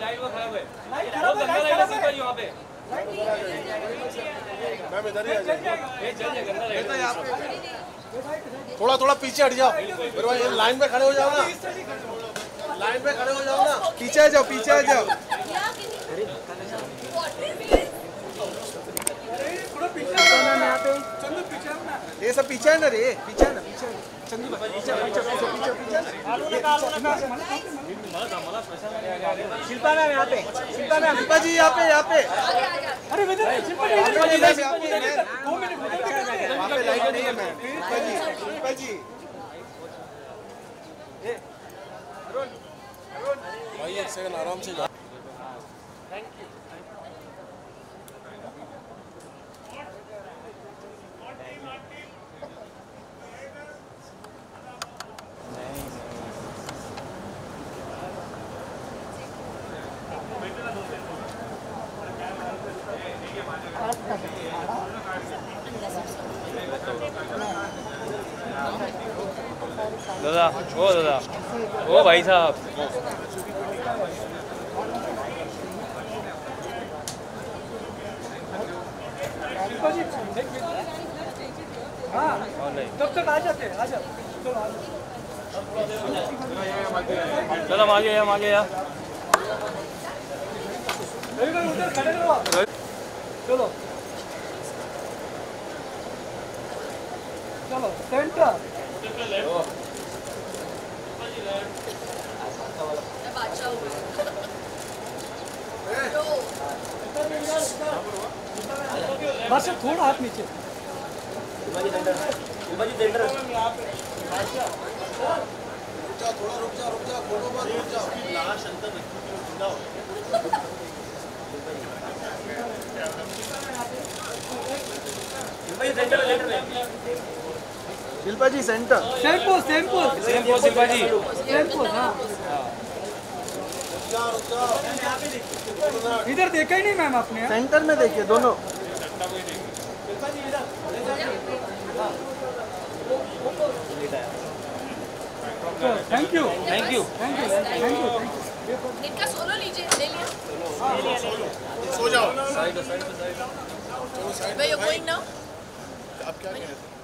Light वो खराब है। बहुत गंदा लाइट है शिल्पा जी वहाँ पे। मैम इधर ही आ जाइए। ये चल जाए गंदा लाइट है। थोड़ा थोड़ा पीछे हट जाओ मेरे भाई, लाइन में खड़े हो जाओ ना, लाइन में खड़े हो जाओ ना, पीछे आ जाओ, पीछे आ जाओ। ये सब पीछे है ना रे, पीछे है ना, पीछे चंदू भाई पीछे पीछे पीछे पीछे पीछे शिल्पा मैम यहाँ पे, शिल्पा मैम, शिल्पा जी यहाँ पे, यहाँ पे। अरे शिल्पा जी वहाँ पे लाइट नहीं है मैम। शिल्पा जी, शिल्पा जी भाई एक सेकंड आराम से जाओ। दादा ओ भाई साहब हाँ तब तक आ जाते, आ जाओ। दादा आगे या उधर खड़े रहो आप। चलो चलो सेंटर। बस थोड़ा हाथ नीचे। थोड़ा रुक जा फोटो पर रुक जा। Shilpa ji centre, same pose Shilpa ji, same pose. हाँ इधर देखा ही नहीं मैम आपने, सेंटर में देखिए दोनों। Thank you. इनका सोलो लीजिए, ले लिया। सो जाओ। Where you going now? आप क्या कह रहे थे?